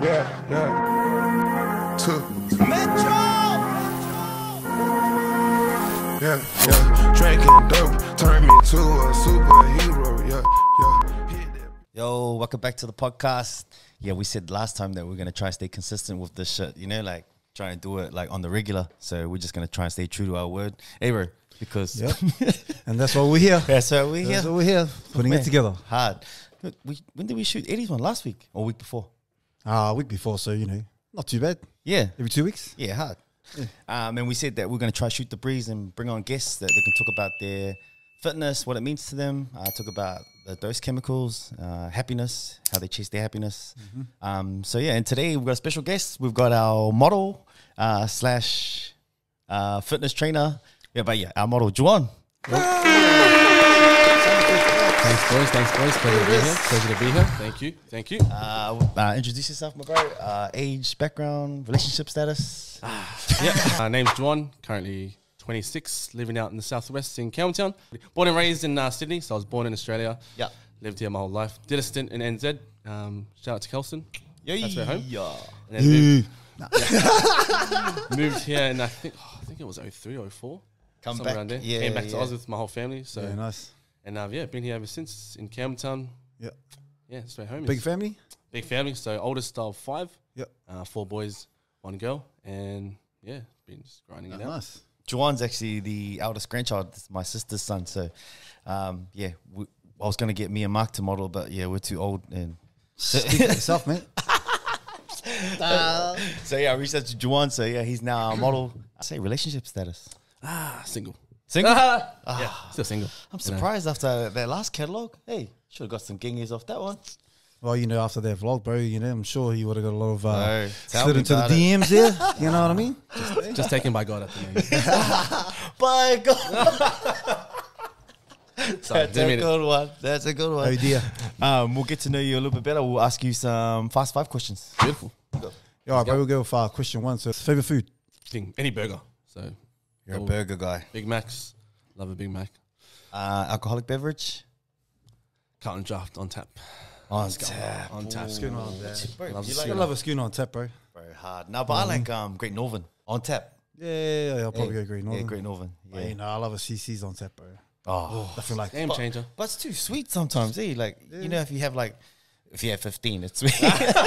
Yeah. Metro! Yeah. Drinking dope turned me to a superhero. Yeah. Yo, welcome back to the podcast. Yeah, we said last time that we're going to try and stay consistent with this shit, you know, like try and do it like on the regular. So we're just going to try and stay true to our word. Hey, bro, because... Yep. And that's why we're here. That's why we're here. That's why we're here, putting it together. Hard. When did we shoot Eddie's one? Last week or week before? A week before, so, you know, not too bad. Yeah. Every 2 weeks. Yeah, hard. Yeah. And we said that we're going to try shoot the breeze and bring on guests that they can talk about their fitness, what it means to them, talk about the dose chemicals, happiness, how they chase their happiness. So yeah, and today we've got a special guest. We've got our model slash fitness trainer. Yeah, but yeah, our model, Juan. Thanks boys. Pleasure to be here. Thank you. Introduce yourself, my bro. Age, background, relationship status. Name's Juan, currently 26, living out in the southwest in Campbelltown. Born and raised in Sydney, so I was born in Australia. Yeah. Lived here my whole life. Did a stint in NZ. Shout out to Kelston. That's where home. Yeah. And then moved here, and I think it was 03, 04. Come somewhere back. around there. Yeah, Came back to yeah. Oz with my whole family. So Yeah, nice. and been here ever since in Campbelltown. Yeah. Yeah, that's where home Big is. family? Big family. So oldest of 5. Yep. 4 boys, 1 girl, and yeah, been just grinding it out. Nice. Juwan's actually the eldest grandchild. This is my sister's son. So, I was going to get me and Mark to model, but yeah, we're too old. And Speak for yourself, mate. so yeah, I reached out to Juwan. So yeah, he's now a model. I say relationship status. Single. Single? Yeah, still single. I'm surprised after that last catalog. Hey, should have got some gingies off that one. Well, you know, after that vlog, bro, you know, I'm sure he would have got a lot of tell slid me into the about it. DMs there. You know what I mean? Just taken by God at the moment. By God. Sorry, That's a good one. That's a good Oh one. dear. We'll get to know you a little bit better. We'll ask you some fast 5 questions. Beautiful. All right, bro, we'll go with question 1. So, favorite food? Thing, any burger. So You're a burger guy. Big Macs. Love a Big Mac. Alcoholic beverage? Carlton Draft on tap. On tap. On tap. Schooner on tap. Bro, Love you the like I love a schooner on tap, bro. very hard. No, but I like Great Northern on tap. Yeah, I'll probably go Green Northern. Yeah, Great Northern. But, Yeah. you know, I love a CC's on tap, bro. Oh, I feel like Game changer. but it's too sweet sometimes. Eh? Like you know, if you have 15, it's sweet.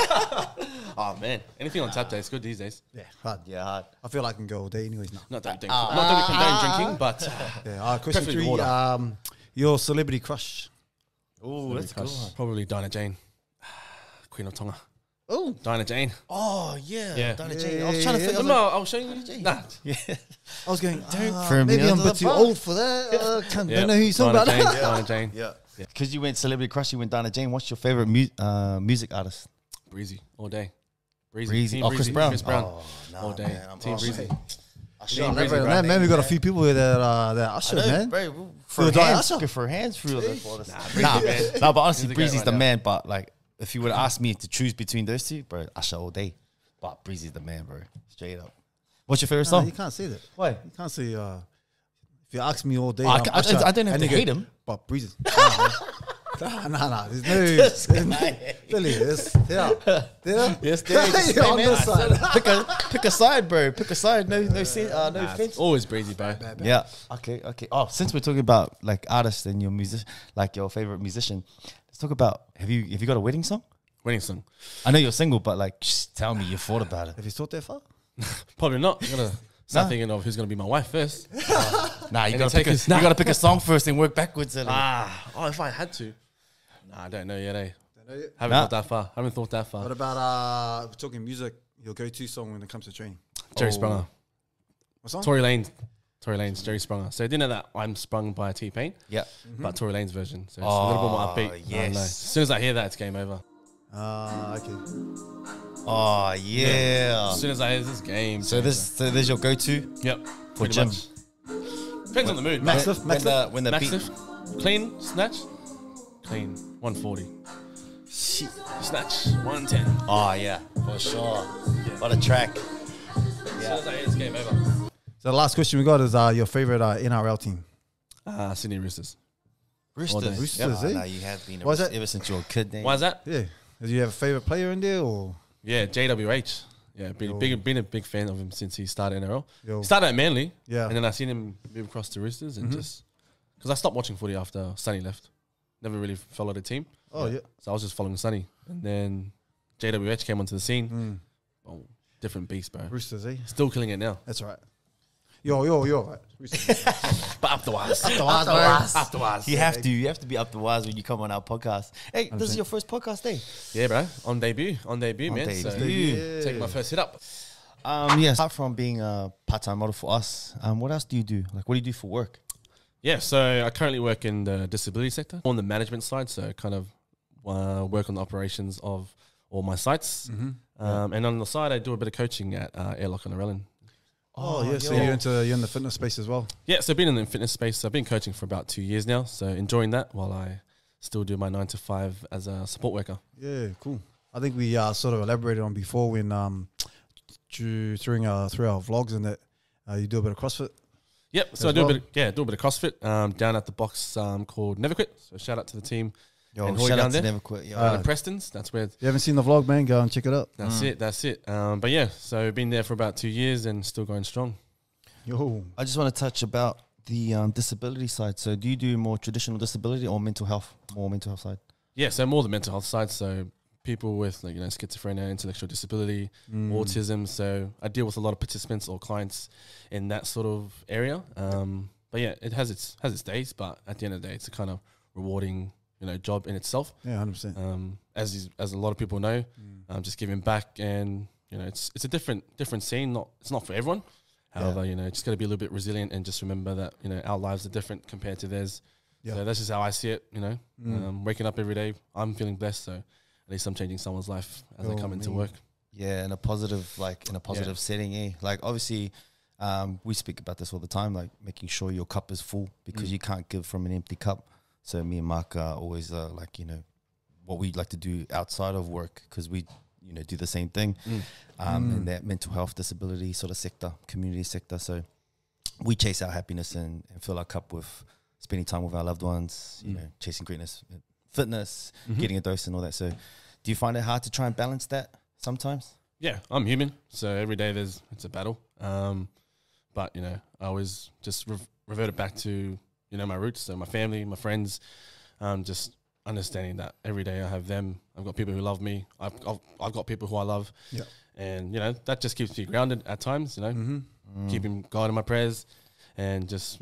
Oh man, anything on tap day is good these days. yeah, hard. yeah, hard. I feel like I can go all day anyways now. Not that we condone drinking, but Yeah, question Preferably 3, water. your celebrity crush. Oh, that's a good one. probably Dinah Jane, Queen of Tonga. Oh, Dinah Jane. Oh yeah, Yeah. Dinah Jane. I was trying to Yeah, think. No, I'll show you. Jane. Nah, Yeah. I was going, throw me maybe I'm a under bit the too bus. old for that. Don't know who you're talking Dinah about. Jane. Dinah Jane. Yeah. Because you went celebrity crush, you went Dinah Jane. What's your favorite music artist? Breezy all day. Breezy. Team Oh, Chris Brown. Chris Brown. Oh, no, all day. man, I'm Team awesome. Breezy. Team Breezy. Man, we got a few people here that Usher, man. Bro, Feel for die hands, Usher. for hands through this. Breezy, Nah, man. nah, but honestly, He's the Breezy's goat the right man. But like, if you would have asked me to choose between those two, bro, Usher all day. But Breezy's the man, bro. Straight up. What's your favorite No, song? you can't say that. Why? You can't say, if you ask me all day, I I'm ca- I Usher, don't have and to you go, hate him. But Breezy. Nah. There's no. Really, there. Yes, there. You're on this side. Pick a side, bro. Pick a side. No offense. Always Breezy, bro. Yeah. Okay. Oh, since we're talking about like artists and your music, like your favorite musician, let's talk about have you got a wedding song? Wedding song. I know you're single, but like, just tell me you thought about it. Have you thought that far? Probably not. You gotta start Nah. thinking of who's gonna be my wife first. Nah, you And gotta take pick his- you gotta pick a song first and work backwards. If I had to. Nah, I don't know yet. Haven't Nah. thought that far. Haven't thought that far. What about if we're talking music? Your go-to song when it comes to training? Jerry Sprunger. What song? Tory Lanez, Jerry Sprunger. So I didn't know that I'm Sprung by T-Pain, Yeah. but Tory Lanez version. So it's a little bit more upbeat. yes. I don't know. As soon as I hear that, it's game over. Okay. Oh yeah. As soon as I hear this game. So there's your go-to. Yep. For pretty gym. much. Depends on the mood. Max lift, max lift. When the Max beat. lift. Clean snatch. Clean 140. Shit. Snatch 110. Oh yeah, for sure. What a track. As soon as I hear this game over. So the last question we got is your favorite NRL team. Sydney Roosters. Roosters. Roosters, eh? Nah, you have been Why is that? ever since you were a kid. Why is that? Yeah. Do you have a favorite player in there or? Yeah, JWH. Yeah, been a big fan of him since he started NRL. Yo. He started at Manly, Yeah. and then I seen him move across to Roosters, and just because I stopped watching footy after Sonny left, never really followed the team. Oh, yeah. So I was just following Sonny, and then JWH came onto the scene. Oh, different beast, bro. Roosters, eh? Still killing it now. That's right. Yo. Right. Roosters. But afterwards, Afterwards. You have to be up the wires when you come on our podcast. Hey, this is your first podcast day. yeah, bro. On debut, man. So debut. take my first hit up. Yes. Apart from being a part-time model for us, what else do you do? Like, what do you do for work? Yeah, so I currently work in the disability sector on the management side. So kind of work on the operations of all my sites, and on the side I do a bit of coaching at Airlock and Arellon. Oh, yeah. So you're in the fitness space as well. Yeah, so I've been in the fitness space. I've been coaching for about 2 years now. So enjoying that while I still do my 9 to 5 as a support worker. Yeah, cool. I think we sort of elaborated on before when through our vlogs and that you do a bit of CrossFit. Yep. So I do a bit of CrossFit down at the box called Never Quit. So shout out to the team. Yo, And Hoy shout down out to there. Never Quit. Yo. In Preston's. That's where. If you haven't seen the vlog, man, go and check it out. That's it. But yeah, so been there for about 2 years and still going strong. Yo. I just want to touch about the disability side. So do you do more traditional disability or mental health? More mental health side? Yeah, so more the mental health side. So people with schizophrenia, intellectual disability, autism. So I deal with a lot of participants or clients in that sort of area. But yeah, it has its days, but at the end of the day, it's a kind of rewarding job in itself. Yeah, 100%. As a lot of people know, just giving back, and it's a different scene. It's not for everyone. However, just got to be a little bit resilient and just remember that our lives are different compared to theirs. Yeah. So that's just how I see it. Waking up every day, I'm feeling blessed. So at least I'm changing someone's life as they come into work. Yeah, in a positive setting. Eh? Like obviously, we speak about this all the time. Like making sure your cup is full because you can't give from an empty cup. So me and Mark are always what we like to do outside of work because we do the same thing in that mental health, disability sort of sector, community sector. So we chase our happiness and fill our cup with spending time with our loved ones, chasing greatness, fitness, getting a dose and all that. So do you find it hard to try and balance that sometimes? Yeah, I'm human. So every day it's a battle. But, I always just revert it back to, my roots. So my family, my friends, just understanding that every day I have them. I've got people who love me. I've got people who I love. Yeah. And, that just keeps me grounded at times, keeping God in my prayers and just,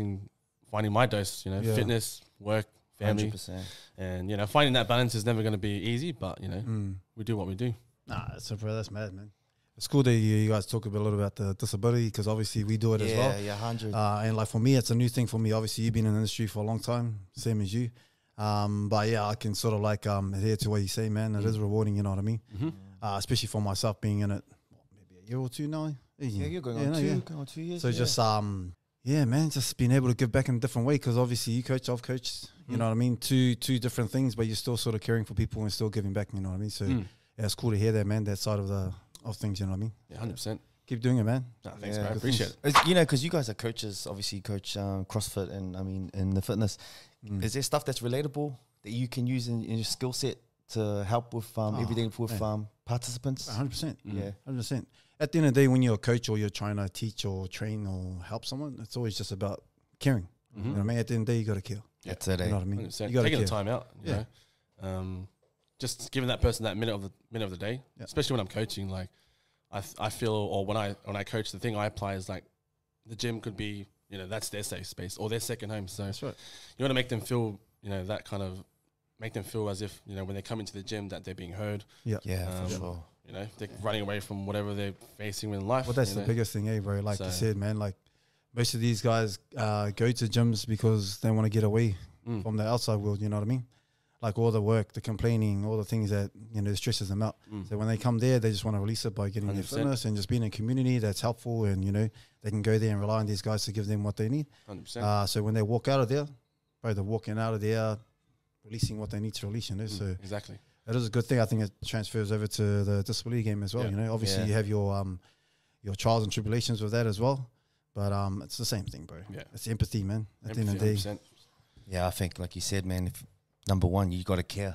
finding my dose, fitness, work, family. 100%. And, finding that balance is never going to be easy, but, we do what we do. Nah, that's mad, man. It's cool that you guys talk a little about the disability because obviously we do it as well. Yeah, 100. And like for me, it's a new thing for me. Obviously, you've been in the industry for a long time, same as you. But yeah, I can sort of adhere to what you say, man. It is rewarding, you know what I mean? Especially for myself being in it, maybe a year or two now. Yeah, you're going on 2 years. So just yeah, man, just being able to give back in a different way because obviously you coach, I've coached. You know what I mean? Two different things, but you're still sort of caring for people and still giving back. You know what I mean? So yeah, it's cool to hear that, man. That side of things. You know what I mean? Yeah, 100%. Keep doing it, man. No, thanks, man. I appreciate it. Because you guys are coaches, obviously you coach CrossFit and in the fitness. Is there stuff that's relatable that you can use in your skill set to help with everything with participants? 100%. Yeah. 100%. At the end of the day, when you're a coach or you're trying to teach or train or help someone, it's always just about caring. You know what I mean? At the end of the day, you got to care. That's it. You know what I mean? 100%. You gotta Taking the care. time out, you know. Just giving that person that minute of the day, especially when I'm coaching. Like, I feel, or when I coach, the thing I apply is like, the gym could be, that's their safe space or their second home. So That's right. you want to make them feel, that kind of, make them feel as if when they come into the gym that they're being heard. Yeah, for sure. They're running away from whatever they're facing in life. Well, that's the biggest thing, bro. Like you So- said, man, like most of these guys go to gyms because they want to get away from the outside world, you know what I mean? Like all the work, the complaining, all the things that, stresses them out. So when they come there, they just want to release it by getting their 100%. fitness and just being in a community that's helpful and, they can go there and rely on these guys to give them what they need. 100%. So when they walk out of there, bro, they're walking out of there releasing what they need to release, So Exactly. it is a good thing. I think it transfers over to the disability game as well, Obviously you have your trials and tribulations with that as well. But it's the same thing, bro. Yeah. It's empathy, man. At the end of the day. 100%. Yeah, I think like you said, man, number one, you got to care.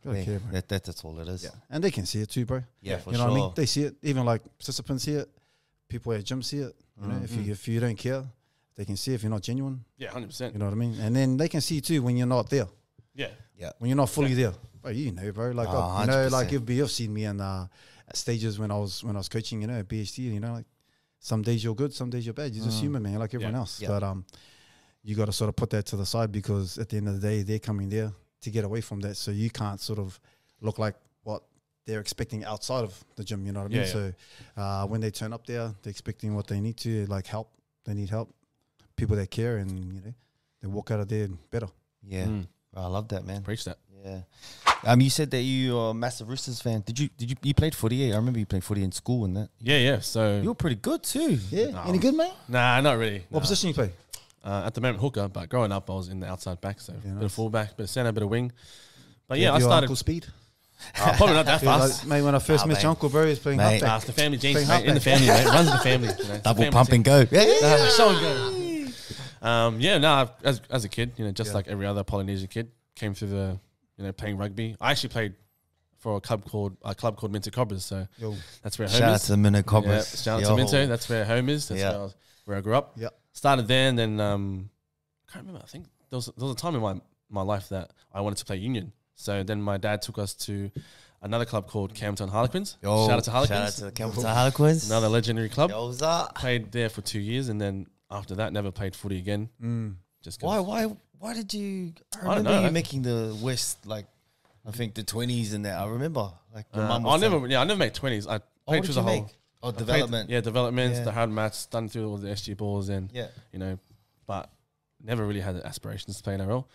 Gotta Yeah, care, bro. that's all it is. Yeah, and they can see it too, bro. Yeah, for you know sure. what I mean? They see it. Even like participants see it. People at gym see it. You know, if you don't care, they can see if you're not genuine. Yeah, 100%. You know what I mean? And then they can see too when you're not there. Yeah. When you're not fully there, bro. You know, bro. Like Oh, you know, like 100%. you've seen me in at stages when I was coaching. You know, at BHT. You know, like some days you're good, some days you're bad. You're just human, man, like everyone else. Yeah. But you got to sort of put that to the side because at the end of the day, they're coming there to get away from that. So you can't sort of look like what they're expecting outside of the gym. You know what I mean? Yeah, So when they turn up there, they're expecting what they need to, like help. They need help. People that care, and you know, they walk out of there better. Yeah. I love that, man. Preach that. Yeah. You said that you are a massive Roosters fan. Did you played footy? I remember you played footy in school and that. Yeah. So You were pretty good too. Yeah. No. Any good, mate? nah, not really. What Nah. position you play? At the moment, hooker, but growing up, I was in the outside back, so Yeah, bit nice. of fullback, bit of centre, bit of wing. But yeah, I Your started uncle speed. probably not that Yeah, fast. like, mate, when I first met mate. your uncle, bro, he was playing Mate. halfback. It's the family genes, Playing mate. In the halfback. family, mate. It runs in the family. You know, it's the Double family pump team. and go. Yeah. Show and go. Yeah, no, as a kid, you know, just like every other Polynesian kid, came through the, you know, playing rugby. I actually played for a club called Minto Cobras, so Yo. that's where home Shout out is. to the Minnow Yeah, Cobras. shout out Yo. to Minto. That's where home is. That's Yeah. where I grew up. Yeah. Started there, and then can't remember. I think there was a time in my life that I wanted to play union. So then my dad took us to another club called Campbelltown Harlequins. Yo, Shout out to Shout out Harlequins. to the Campbelltown Harlequins. Another legendary club. Yo, what's up? Played there for 2 years, and then after that, never played footy again. Just 'cause- Why did you? I don't remember know. you making the West, like I think the 20s and that. I remember like your mum. I was never, saying- yeah, I never made 20s. I Oh, played what through did the you whole make? Oh, played- development. yeah, developments, Yeah. the hard mats, done through all the SG balls, and Yeah. you know, but never really had the aspirations to play NRL.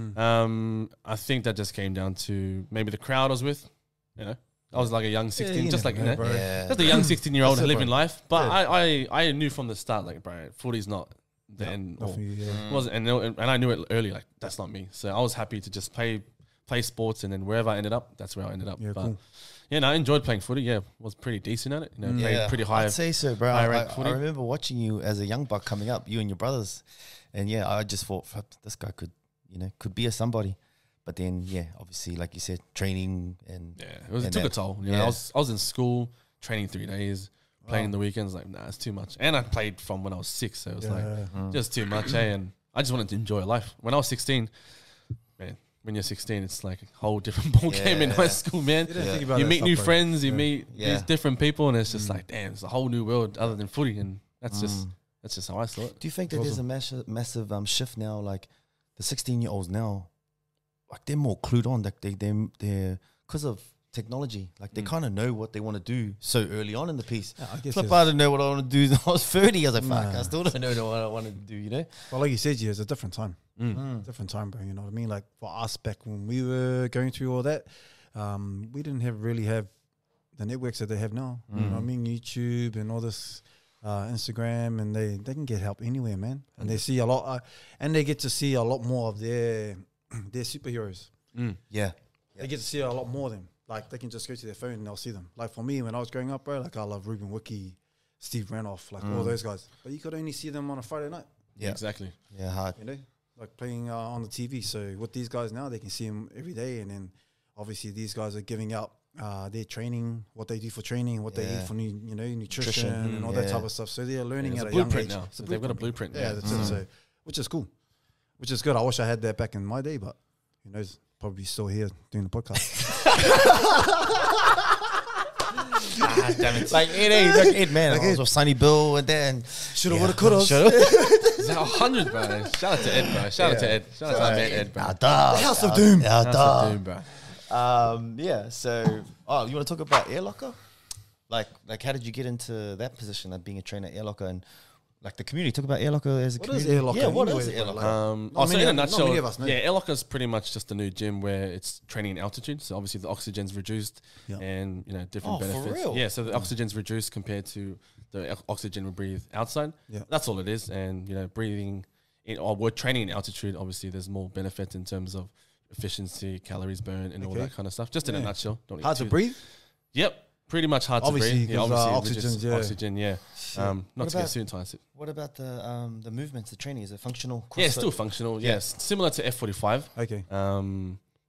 I think that just came down to maybe the crowd I was with. You know, I was like a young 16, you just like never you know, know, bro. Yeah. just a young 16-year-old That's it, living bro. life. But Yeah. I knew from the start, like, bro, footy's not the end. Not all. for you, yeah. Wasn't, and I knew it early. Like, that's not me. So I was happy to just play sports, and then wherever I ended up, that's where I ended up. Yeah, but cool. yeah, no, I enjoyed playing footy. Yeah, was pretty decent at it. You know, played pretty high. I'd say so, bro. high I rank footy. remember watching you as a young buck coming up, you and your brothers, and yeah, I just thought "Fuck, this guy could be a somebody. But then, yeah, obviously, like you said, training and Yeah, it and took a that- toll. You know, yeah. I was in school training 3 days, playing the weekends. Like, nah, it's too much. And I played from when I was 6, so it was like just too much. And I just wanted to enjoy life. When I was 16, man, when you're 16, it's like a whole different ball game in Yeah. high school, man. You don't think about You that meet stuff, new bro. friends, you meet Yeah. these different people, and it's just like, damn, it's a whole new world other than footy, and that's just how I saw it. Do you think that there's a massive shift now? Like the 16-year-olds now, like they're more clued on. Like they're because of technology. Like they kind of know what they want to do so early on in the piece. I guess Flip, it's- I didn't know what I want to do. I was 30. I was like, fuck, Nah. I still don't know what I want to do. You know? Well, like you said, yeah, it's a different time. Different time, bro. You know what I mean? Like for us back when we were going through all that, we didn't really have the networks that they have now. You know what I mean? YouTube and all this Instagram, and they can get help anywhere, man. And they see a lot, and they get to see a lot more of their superheroes. Yeah. They get to see a lot more of them. Like they can just go to their phone and they'll see them. Like for me, when I was growing up, bro, like I love Ruben Wiki, Steve Ranoff, like all those guys. But you could only see them on a Friday night. Yeah. Exactly. Yeah. Hard. You know, like playing on the TV. So with these guys now, they can see them every day, and then obviously these guys are giving out their training, what they do for training, what they Yeah. eat for nutrition Nutrition, and all that yeah. type of stuff. So they're learning There's at a a young blueprint age. now. It's a They've got a blueprint. Yeah, that's it. So which is cool, which is good. I wish I had that back in my day, but who knows? Probably still here doing the podcast. Damn it. Like Ed, man. I was with Sonny Bill and then Shoulda, woulda, coulda. It's 100, bro. Shout out to Ed, bro. Shout out to Ed. Shout out to my man Ed, bro. The House of Doom. Shout out to Doom, bro. Yeah. So, you want to talk about Air Locker? Like, how did you get into that position, like being a trainer at Air Locker, and like the community? Talk about Air Locker as a What is community. Air Locker Yeah, what anyways, is Air bro? Locker? Like, So in a not nutshell, many of us know. yeah, Air Locker is pretty much just a new gym where it's training in altitude. So obviously the oxygen's reduced, Yeah. and different Oh, for benefits. real? Yeah, so the oxygen's reduced compared to the oxygen we breathe outside. Yeah. That's all it is. And breathing in, or we're training in altitude. Obviously, there's more benefit in terms of efficiency, calories burned, and all Okay. that kind of stuff. Just in a Yeah. nutshell. Don't need Hard to too- breathe. Yep, pretty much hard Obviously, to breathe. 'cause, obviously, oxygen's, reduced yeah. oxygen. Yeah, not What to get about- too intensive. What about the movements, the training? Is it functional? Yeah, it's CrossFit? still functional. Yes, similar to F45. Okay.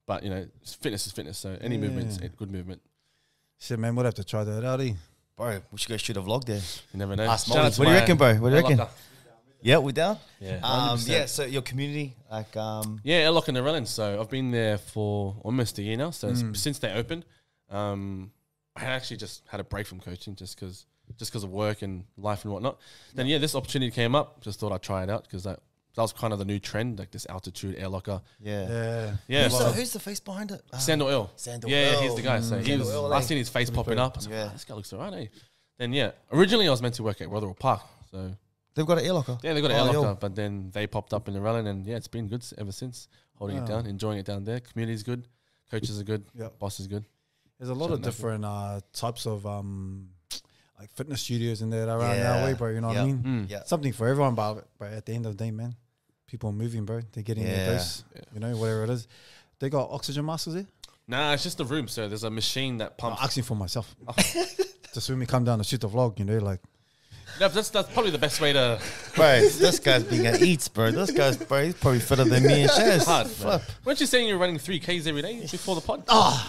But you know, fitness is fitness. So any movement's a good movement. Shit, man, we'll have to try that out. Bro, we should go shoot a vlog there. You never know. Ask Shout out Molly. to What do you my reckon, bro? What do you reckon? Locker. Yeah, we're down. Yeah, Yeah, so your community, like, yeah, Airlock and Narellan. So I've been there for almost a year now. So since they opened, I had actually just had a break from coaching just because of work and life and whatnot. Then yeah, this opportunity came up. Just thought I'd try it out because that was kind of the new trend, like this altitude air locker. yeah. Yeah, Who's, so who's the face behind it? Sandal Oil. Sandal Yeah, Oil. he's the guy. So he was. Sandal Oil, I eh? seen his face popping up. I was like, Yeah. "Oh, this guy looks alright. Eh? Then yeah, originally I was meant to work at Rotherham Park. So They've got an air locker. yeah, they got an Oh, air yo. locker, but then they popped up in the Narellan, and yeah, it's been good ever since. Holding it down, enjoying it down there. Community's good, coaches are good, Yep. boss is good. There's a lot of Something like different types of like fitness studios in there around Yeah. our way, bro. You know what I Yep. mean? Yeah. Something for everyone, but at the end of the day, man, people are moving, bro. They're getting Yeah. their dose, you know, whatever it is. They got oxygen masks there. Nah, it's just a room. So there's a machine that I'm pumps. asking for myself. Just when we come down to shoot the vlog, you know, like No, that's probably the best way to. Bro, this guy's being an eats, bro. This guy's, bro, he's probably fitter than me and Shaz. Hard, Flip. Weren't you saying you're running 3Ks every day before the pod?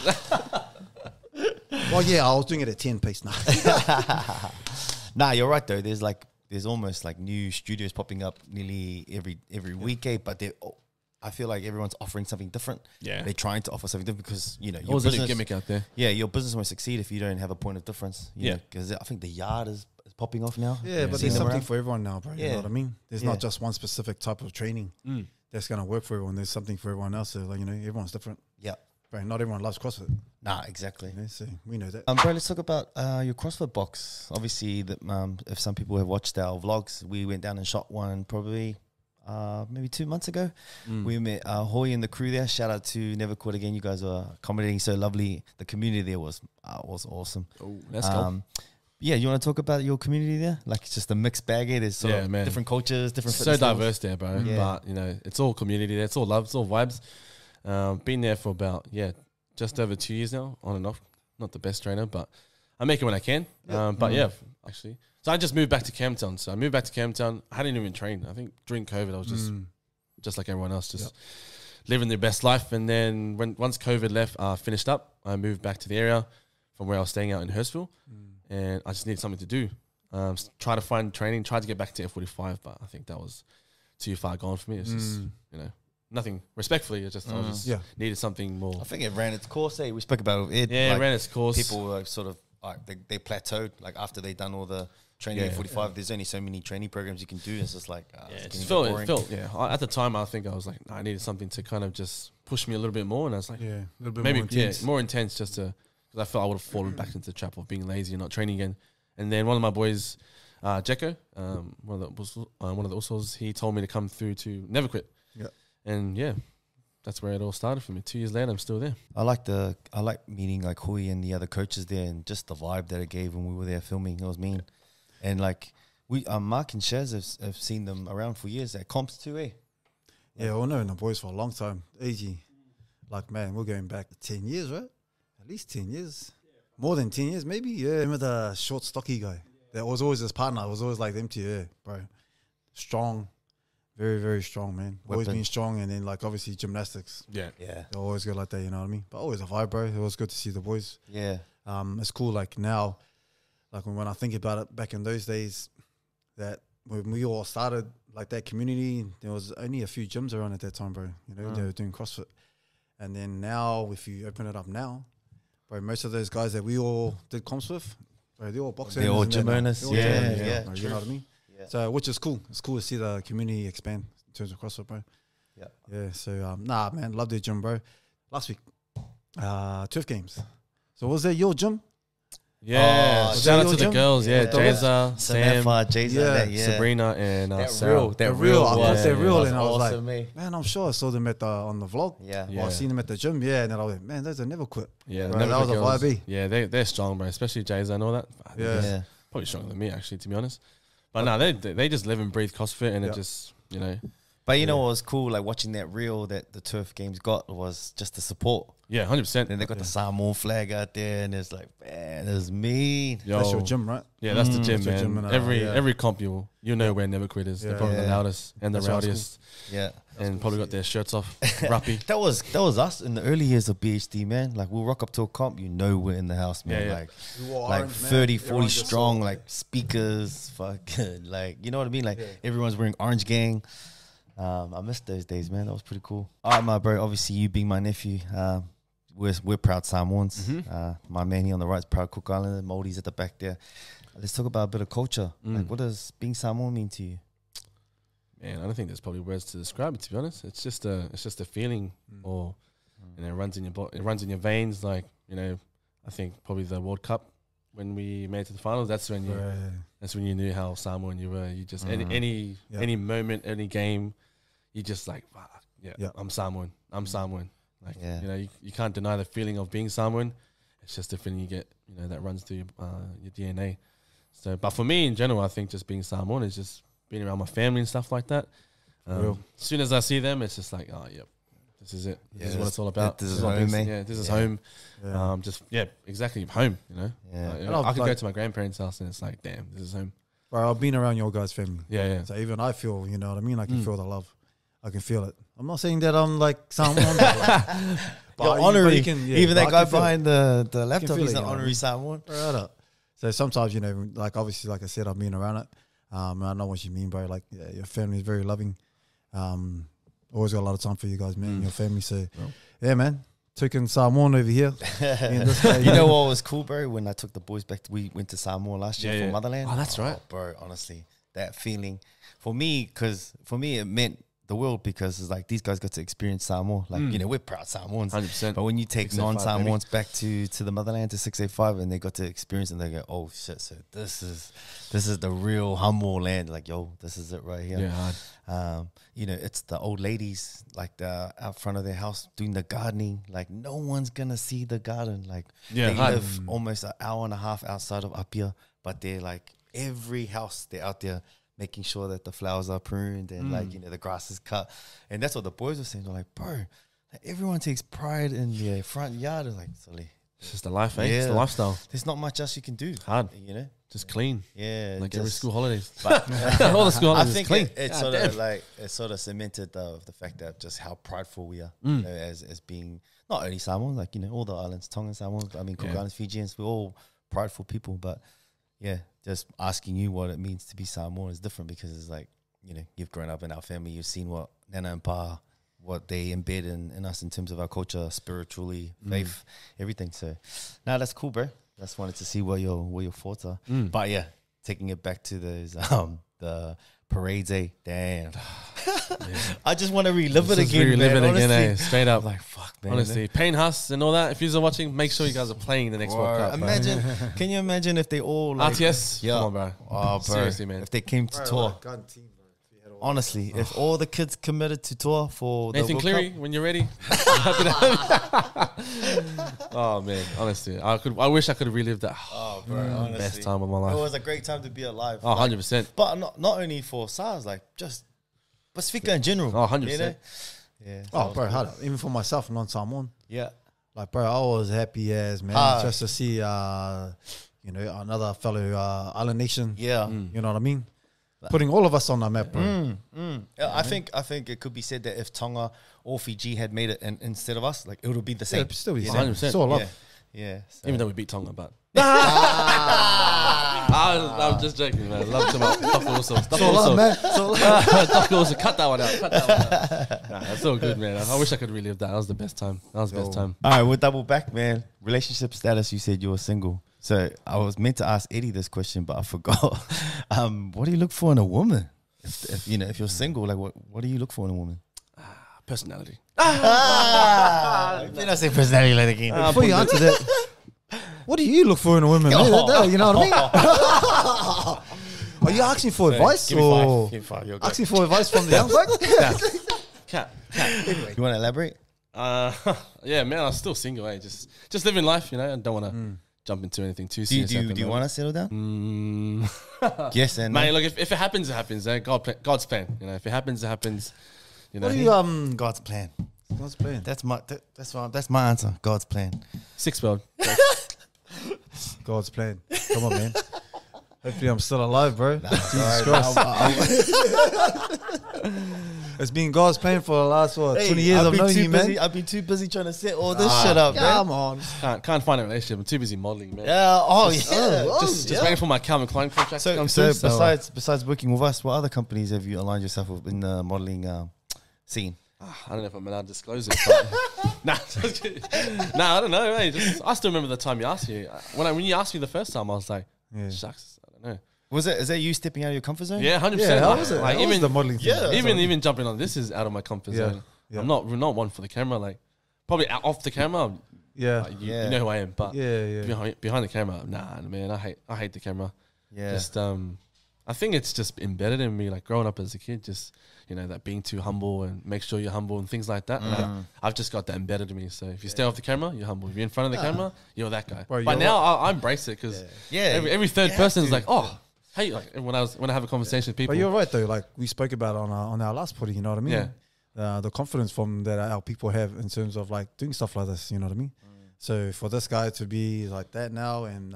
well, yeah, I was doing it at 10 pace now. Nah, you're right though. There's almost like new studios popping up nearly every week, but I feel like everyone's offering something different. Yeah. They're trying to offer something different because, you know, your Always a business, gimmick out there. yeah, your business won't succeed if you don't have a point of difference. Yeah. Because I think the yard is popping off now. Yeah, but Seen there's them something around. for everyone now, bro. You Yeah. know what I mean? There's Yeah. not just one specific type of training that's going to work for everyone. There's something for everyone else. So, like, you know, everyone's different. Yeah. Bro, not everyone loves CrossFit. Nah, exactly. You know, so we know that. Bro, let's talk about your CrossFit box. Obviously, if some people have watched our vlogs, we went down and shot one probably maybe 2 months ago. We met Hoy and the crew there. Shout out to Never Quit Again. You guys were accommodating so lovely. The community there was awesome. Oh, let's go. Yeah, you want to talk about your community there? Like it's just a mixed bag. There's sort Yeah, of man. different cultures, different So fitness levels. diverse there, bro. Yeah. But, you know, it's all community there. It's all love. It's all vibes. Been there for about, just over 2 years now, on and off. Not the best trainer, but I make it when I can. But yeah, actually. So I just moved back to Camptown. So I moved back to Camptown. I hadn't even trained. I think during COVID, I was just like everyone else, just living their best life. And then once COVID left, finished up, I moved back to the area from where I was staying out in Hurstville. And I just needed something to do. Try to find training, tried to get back to F45, but I think that was too far gone for me. It's just, you know, nothing respectfully. It's just, I just needed something more. I think it ran its course. We spoke about it with Ed. Yeah, like, it ran its course. People were sort of, they plateaued. Like after they done all the training at 45, there's only so many training programs you can do. It's just like, Yeah, it's it getting a bit felt, boring. At the time, I think I was like, I needed something to kind of just push me a little bit more. And I was like, Yeah, a little bit maybe more intense. more intense just to, because I felt I would have fallen back into the trap of being lazy and not training again. And then one of my boys, Jekko, one of the Usos, he told me to come through to Never Quit. Yeah. And yeah, that's where it all started for me. 2 years later, I'm still there. I like meeting like Hui and the other coaches there, and just the vibe that it gave when we were there filming. It was mean, and like we Mark and Shaz have seen them around for years at comps too, eh? Yeah, we've known the boys for a long time. Easy. Like, man, we're going back 10 years, right? At least 10 years. More than 10 years, maybe. Yeah, remember the short, stocky guy? That was always his partner. I was always like them too, yeah, bro. Strong. Very, very strong, man. Always Weapon. been strong. And then, like, obviously, gymnastics. Yeah. Yeah, They always go like that, you know what I mean? But always a vibe, bro. It was good to see the boys. yeah. It's cool, like, now, like, when I think about it back in those days, that when we all started, like, that community, there was only a few gyms around at that time, bro. You know, they were doing CrossFit. And then now, if you open it up now, bro, most of those guys that we all did comps with, bro, they're all boxers. They're all gym owners. Yeah, yeah, bro, you true. know what I mean? Yeah. So, which is cool. It's cool to see the community expand in terms of CrossFit, bro. Yeah. Yeah, so, nah, man, love their gym, bro. Last week, Turf Games. So, was that your gym? Yeah. Oh, Shout out your to the gym? girls. Yeah. Yeah. Jayza, Sam, Samantha, Jason, Yeah. that, yeah. Sabrina, and that Sarah. real, that The real, real, I was, thought they're real, was and I was like, awesome, eh? man, I'm sure I saw them at on the vlog. Yeah, Yeah. I seen them at the gym, yeah, and then I was like, man, those are never quit. Yeah, Bro, Never that was Quit a girls. vibe, eh? Yeah, they're strong, bro. Especially Jayza and all that. Yeah. yeah. Probably stronger than me, actually, to be honest. But no, they just live and breathe CrossFit, and Yeah. it just, you know, But you know what was cool? Like watching that reel that the Turf Games got was just the support. Yeah, 100%. Then they got the Samoan flag out there, and it's like, man, it's mean. Yo, That's your gym, right? Yeah, that's the gym, That's your man. gym and, every yeah. comp you know where Never Quit is. They're Yeah. probably the Yeah. loudest and the That's why it's rowdiest, Yeah. and probably got their shirts off, rappy. That was us in the early years of BHD, man. Like we'll rock up to a comp, you know we're in the house, man. Yeah, yeah. Like We wore like orange, man. 30, Everyone 40 just strong, saw- like speakers, fucking like you know what I mean? Like Yeah. everyone's wearing Orange Gang. I missed those days, man. That was pretty cool. All right, my bro. Obviously, you being my nephew, we're proud Samoans. My man here on the right is proud Cook Islander. Māoris at the back there. Let's talk about a bit of culture. Like, what does being Samoan mean to you? Man, I don't think there's probably words to describe it. To be honest, it's just a feeling, or you know, it runs in your it runs in your veins. Like, you know, I think probably the World Cup when we made it to the finals. That's when you knew how Samoan you were. You just any moment, any game, you just like, fuck, yeah, I'm Samoan. I'm Samoan. Like, Yeah. you know, you can't deny the feeling of being Samoan. It's just a feeling you get, you know, that runs through your DNA. So, but for me in general, I think just being Samoan is just being around my family and stuff like that. As soon as I see them, it's just like, oh, yep, this is it. This is what it's all about. This is what home, this- mate. Yeah, this is Yeah. home. Yeah. Exactly, home. You know, Yeah. Like, And I've I could go like- to my grandparents' house and it's like, damn, this is home. Bro, I've been around your guys' family. Yeah, yeah. So even I feel, you know what I mean? I can feel the love. I can feel it. I'm not saying that I'm like Samoan. but You're you- honorary. you can- yeah, Even but that I guy can feel it. behind the laptop, feel he's it, an you know what I honorary mean? Samoan. Right up. So sometimes, you know, like obviously, like I said, I've been around it. I know what you mean, bro. Like, yeah, your family is very loving. Always got a lot of time for you guys, man, and your family. So, yeah, man. Took Samoan over here. Me and this guy, You know what was cool, bro? When I took the boys back, we went to Samoa last year Yeah, for yeah. Motherland. Oh, that's right. Bro, honestly, that feeling for me, it meant the world because it's like these guys got to experience Samoa. Like, you know, we're proud Samoans. 100%. But when you take 685, non-Samoans back to the motherland, to 685, and they got to experience and they go, oh shit, so this is the real humble land. Like, yo, this is it right here. Yeah, hard. You know, it's the old ladies like out front of their house doing the gardening. Like, no one's gonna see the garden. Like, Yeah, they hard. live almost an hour and a half outside of Apia, but they're like every house they're out there making sure that the flowers are pruned and like, you know, the grass is cut. And that's what the boys were saying. They're like, bro, like, everyone takes pride in their front yard. It's like, Sully, It's just the life, eh? It's Yeah. the lifestyle. there's not much else you can do. Hard. You know? Just clean. Yeah. Like every just- school holidays. But All the school I holidays think is clean. it's God sort of cemented the fact that just how prideful we are Mm. you know, as being not only Samoans, like, you know, all the islands, Tongan Samoans, but I mean Cook Yeah. Islands, Fijians, we're all prideful people. But yeah, just asking you what it means to be Samoan is different because it's like, you know, you've grown up in our family, you've seen what Nana and Pa, what they embed in us in terms of our culture, spiritually, faith, everything. So, no, that's cool, bro. Just wanted to see what your thoughts are. But yeah, taking it back to those the parades, damn. I just want to relive it Just again, relive man. it again, honestly. eh? Straight up. Like, fuck, man. Honestly, Payne Huss and all that. If you're watching, make sure you guys are playing the next World Cup. bro. Imagine, can you imagine if they all like, RTS. Yeah. Come on, bro. Oh, bro. Seriously, man. If they came to tour, honestly, if all the kids committed to tour for the Nathan World Cleary, Cup, when you're ready. Oh man, honestly, I wish I could have relived that. oh, bro, honestly, Best time of my It life. was a great time to be alive. Oh, 100%. But not only for SARS, like just Pacifica in general. Oh, 100%. You know? Yeah. Oh, bro, hard. Even for myself, non-Samoan. Yeah. Like, bro, I was happy as, man, Hard. just to see, you know, another fellow Island Nation. Yeah. You know what I mean? Putting all of us on the map, bro. Yeah, I think it could be said that if Tonga or Fiji had made it instead of us, like it would be the Yeah, same. it'd still be the You same. know? 100%. It's all love. Yeah. Yeah. So. Even though we beat Tonga, but I'm just joking, man. Love to my Doc also. Doc It's all love, also. man. It's all love. Doc also. Cut that one out. Cut that one out. Nah, that's all good, man. I wish I could relive that. That was the best time. That was the best time. All right, we'll double back, man. Relationship status, you said you were single. So I was meant to ask Eddie this question, but I forgot. What do you look for in a woman? If you know, if you're single, like what do you look for in a woman? Personality. Did I say personality like again? Before you answer that, what do you look for in a woman? Man? You know what I mean? Are you asking for advice Give me or five. Give me five. You're good. asking for advice from the young bloke? Cat. You want to elaborate? Yeah, man. I'm still single. Just living life. You know. I don't want to jump into anything too Do you, serious. do you want to settle down? Yes and Mate, no. look, if it happens, it happens. God's plan. You know, if it happens, it happens. You know, What do you God's plan. God's plan? That's my answer. God's plan. 6 world. God's plan. Come on, man. Hopefully, I'm still alive, bro. Jesus Christ. It's been God's plan for the last 20 years I've of been knowing too you, man. busy. I've been too busy trying to set all this shit up, man. Come on. Can't find a relationship. I'm too busy modeling, man. Yeah. Oh yeah. Just waiting for my Calvin Klein contract to So, come so through. besides working with us, what other companies have you aligned yourself with in the modeling scene? I don't know if I'm allowed to disclose it. But nah, I don't know. Mate. I still remember the time you asked me. When you asked me the first time, I was like, Yeah. shucks, I don't know. Is that you stepping out of your comfort zone? Yeah, 100%. Yeah, how like, was it? Like How was even the modeling thing? Yeah. even jumping on this is out of my comfort Yeah, zone. yeah. I'm not one for the camera. Like probably off the camera, Yeah. like, you Yeah. know who I am. But Yeah. behind the camera, nah, man, I hate the camera. Yeah. Just I think it's just embedded in me. Like growing up as a kid, just that being too humble and make sure you're humble and things like that. Like, I've just got that embedded in me. So if you stay off the camera, you're humble. If you're in front of the camera, you're that guy. Bro, but you're now I embrace it because Yeah. every third You person have is to. like, oh, hey, like when I have a conversation with people, But you're right, though. Like we spoke about on our last party, you know what I mean? Yeah. The confidence from that our people have in terms of like doing stuff like this, you know what I mean? So for this guy to be like that now and,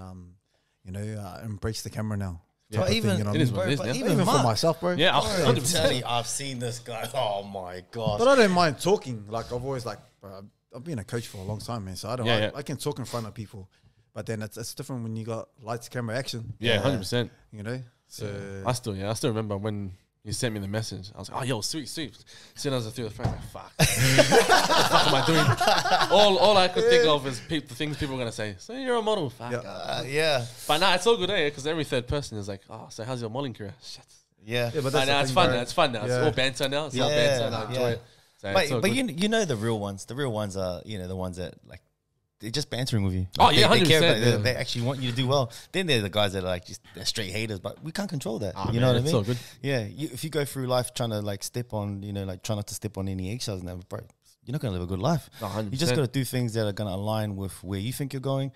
embrace the camera now. Yeah. type of even thing, you know what it I is mean? what it is, but yeah. even Even for Mark, myself, bro. yeah, I'm 100%. telling you, I've seen this guy. Oh my gosh. But I don't mind talking. Like I've always like, bro, I've been a coach for a long time, man. So I don't. Yeah, I can talk in front of people, but then it's different when you got lights, camera, action. Yeah, 100%. You know. So I still remember when you sent me the message. I was like, oh, yo, sweet. As soon as I threw the phone, like, fuck. What the fuck am I doing? All I could think of is the things people were going to say. So you're a model. Fuck. Yeah. Yeah. But nah, it's all good, because every third person is like, oh, so how's your modeling career? Shit. Yeah. yeah, but But that's now the it's thing, fun bro. now. It's fun now. It's Yeah. all banter now. It's all Yeah, banter and I enjoy yeah. it. So it's all But good. you know the real ones. The real ones are the ones that like they're just bantering with you. Oh, Like, yeah, they care 100%, about it. yeah. They actually want you to do well. Then they're the guys that are like they're straight haters, but we can't control that. Oh, you man, know what I it's mean? all good. Yeah. If you go through life trying to like step on, like try not to step on any eggshells and that, bro, you're not gonna live a good life. No, 100%. You just got to do things that are gonna align with where you think you're going,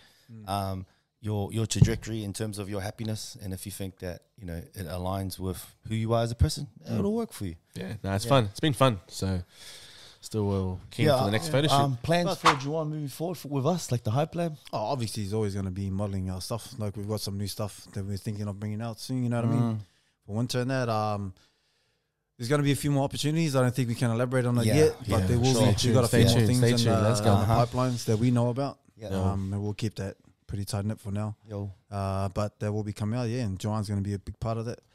your trajectory in terms of your happiness, and if you think that it aligns with who you are as a person, it'll work for you. Yeah, no, it's fun. It's been fun. So still keen for the next photo shoot. Plans for Juwan moving forward with us, like the Hype Lab. Oh, obviously he's always going to be modeling our stuff. Like we've got some new stuff that we're thinking of bringing out soon. You know what I mean? For winter and that. There's going to be a few more opportunities. I don't think we can elaborate on it Yeah, yet, yeah, but there will sure. be. We've got a few Stay more tuned, things stay in tuned. Let's the, go. in the pipelines that we know about. Yeah. And we'll keep that pretty tight knit for now. Yo. But that will be coming out, and Joanne's going to be a big part of that.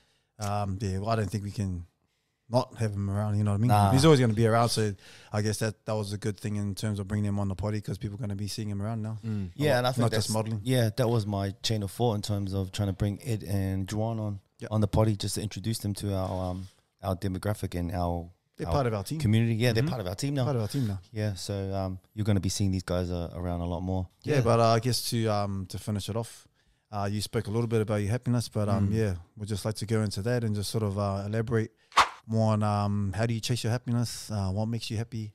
I don't think we can not have him around, you know what I mean? Nah. He's always going to be around, so I guess that was a good thing in terms of bringing him on the potty because people are going to be seeing him around now. Yeah, and I think not that's just modeling. Yeah, that was my chain of thought in terms of trying to bring Ed and Juwan on the potty just to introduce them to our demographic and our They're part of our team. community. Yeah, they're part of our team now. Part of our team now. Yeah, so you're going to be seeing these guys around a lot more. Yeah, but I guess to finish it off, you spoke a little bit about your happiness, but we'd just like to go into that and just sort of elaborate more on how do you chase your happiness, what makes you happy,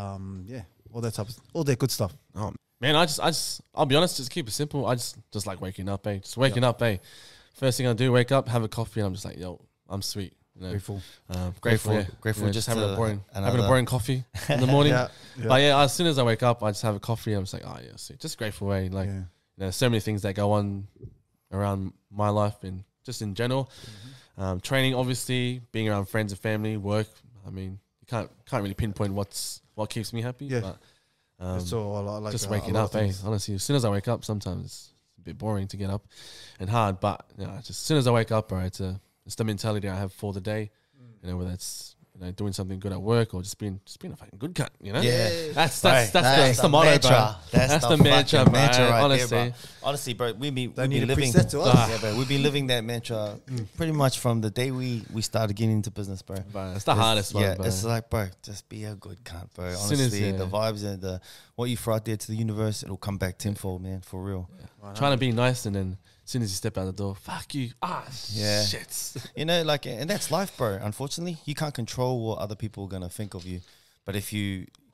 all that good stuff. Oh, man, I'll be honest, just keep it simple. I just like waking up, Just waking up, First thing I do, wake up, have a coffee, and I'm just like, yo, I'm sweet. Grateful. Grateful, Grateful just just having to a boring another- coffee in the morning. Yeah. But yeah, as soon as I wake up, I just have a coffee. I'm just like, oh yeah, sweet. Just grateful, Like, Yeah. there's so many things that go on around my life and just in general. Training, obviously, being around friends and family, work. I mean, you can't really pinpoint what keeps me happy. Yeah. But So I like just a waking lot up, of things. Honestly, as soon as I wake up, sometimes it's a bit boring to get up and hard. But just as soon as I wake up, bro, it's the mentality I have for the day. Whether it's doing something good at work or just being a fucking good cunt. Yeah. That's Right. the motto, mantra. bro. That's the the mantra, fucking bro. mantra right Honestly. there, bro. Honestly, bro, we've Don't been need a living. preset to us. Yeah, bro, we've been living that mantra pretty much from the day we started getting into business, bro. Bro, it's the hardest one, Yeah, bro. it's like, bro, just be a good cunt, bro. Soon as, Honestly, yeah. the vibes and what you throw out there to the universe, it'll come back tenfold, man, for real. Trying to be nice and then as soon as you step out the door, fuck you. Yeah. Shit. And that's life, bro. Unfortunately, you can't control what other people are gonna think of you. But if you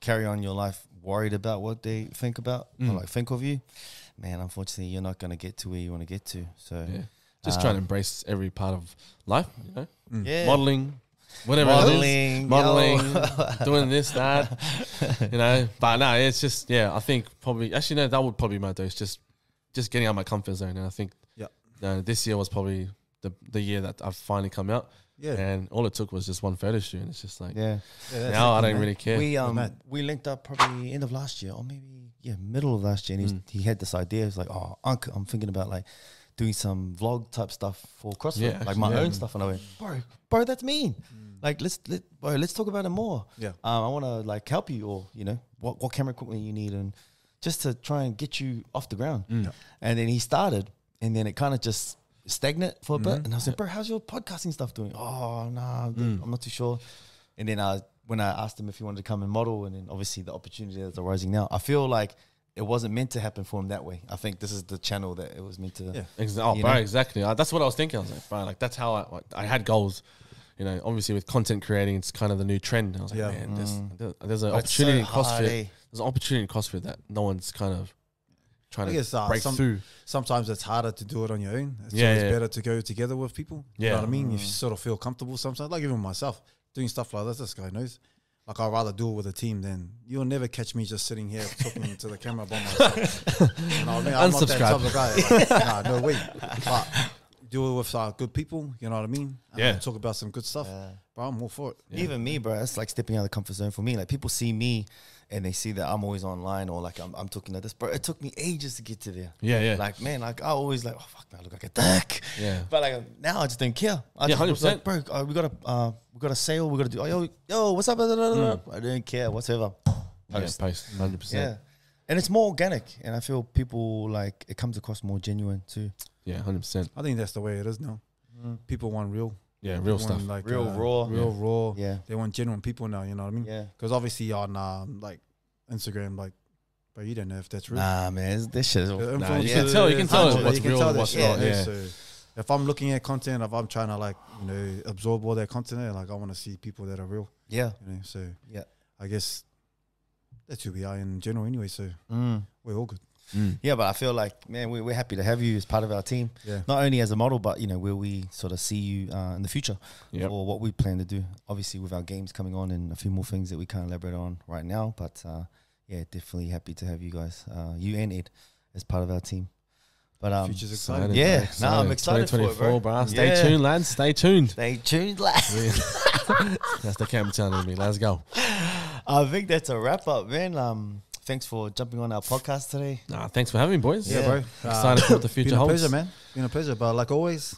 carry on your life worried about what they think about or like think of you, man, unfortunately, you're not going to get to where you want to get to. So, Yeah. Just trying to embrace every part of life, you know? yeah. Modeling, whatever it is. Modeling, Modeling, doing this, that, you know? But no, it's just, yeah, I think probably, actually, no, that would probably be my dose, just getting out of my comfort zone. And I think this year was probably the year that I've finally come out. Yeah. And all it took was just one photo shoot. And it's just like, Yeah. that's now I it, don't man. really care. We linked up probably end of last year or maybe middle of last year, and he had this idea. It's like, oh, Unc, I'm thinking about like doing some vlog type stuff for CrossFit, Yeah, like my actually, own stuff. And I went, bro, that's me. Like let's talk about it more. Yeah. I want to like help you, or you know what camera equipment you need, and just to try and get you off the ground. And then he started, and then it kind of just stagnant for a bit. And I was like, bro, how's your podcasting stuff doing? Oh, nah, I'm not too sure. And then when I asked him if he wanted to come and model, and then obviously the opportunity that's arising now, I feel like it wasn't meant to happen for him that way. I think this is the channel that it was meant to. Yeah. You know? Exactly. That's what I was thinking. I was like, bro, like that's how I had goals. You know, obviously with content creating, it's kind of the new trend. And I was like, man, there's an But it's opportunity so in CrossFit. hard, eh? There's an opportunity in CrossFit that no one's kind of trying I to guess break through. sometimes it's harder to do it on your own. It's Yeah, always yeah. better to go together with people. You know Yeah. what I mean? If you sort of feel comfortable sometimes, like even myself, doing stuff like this guy knows. Like I'd rather do it with a team than you'll never catch me just sitting here talking to the camera by myself. You know what I mean? I'm not that type of guy. Like, no way. But do it with good people, you know what I mean? Yeah. Talk about some good stuff. Bro, I'm all for it. Yeah. Even me, bro, it's like stepping out of the comfort zone for me. Like people see me and they see that I'm always online, or like I'm talking like this, bro. It took me ages to get to there. Yeah, yeah. Like, man, like I always like, oh fuck, man, I look like a dick. Yeah. But like now I just don't care. I Yeah, just look 100%. like, bro, we got a sale. We got to do. Oh, yo, what's up? I don't care whatsoever. Yeah, Post. post 100%. Yeah, and it's more organic, and I feel people like it comes across more genuine too. Yeah, 100%. I think that's the way it is now. People want real. Yeah, People real want, stuff. like Real, raw. Real raw. Yeah. They want genuine people now, you know what I mean? Yeah. Because obviously on like Instagram, like, but you don't know if that's real. Nah, man, this shit is. The Nah, you influencers- can tell. You can tell influencers, what's you can real tell and that what's shit, not. you know, Yeah. So if I'm looking at content, if I'm trying to like, you know, absorb all that content, like I want to see people that are real, Yeah. you know. So Yeah. I guess that's who we are in general anyway. So we're all good. Yeah, but I feel like, man, we're happy to have you as part of our team. Yeah. Not only as a model, but, you know, where we sort of see you in the future Yep. for what we plan to do. Obviously, with our games coming on and a few more things that we can't elaborate on right now. But, yeah, definitely happy to have you guys, you and Ed, as part of our team. But, Future's exciting. yeah, no, I'm excited for it, 2024, bro. bro. Stay Yeah. tuned, lads. Stay tuned. Stay tuned, lads. That's the camera telling me. Let's go. I think that's a wrap up, man. Thanks for jumping on our podcast today. Nah, thanks for having me, boys. Yeah, bro. Excited for what the future Been a holds. pleasure, man. Been a pleasure. But like always,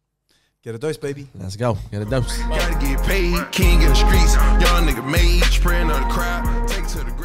get a dose, baby. Let's go. Get a dose. Gotta get paid, king of the streets. Young nigga made, spreading on the crowd. Take to the